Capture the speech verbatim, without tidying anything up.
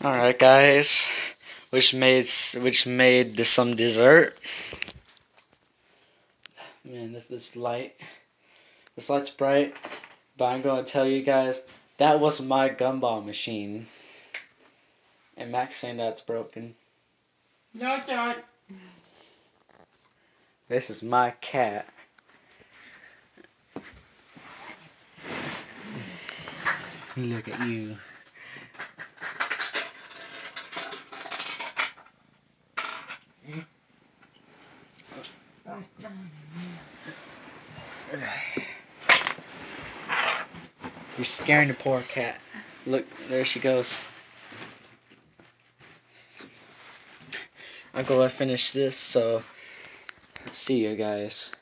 Alright guys, which made which made this some dessert. Man, this this light, this light's bright, but I'm gonna tell you guys that was my gumball machine, and Max saying that's broken. No, it's not. This is my cat. Look at you. You're scaring the poor cat. Look, there she goes. I'm gonna finish this, so see you guys.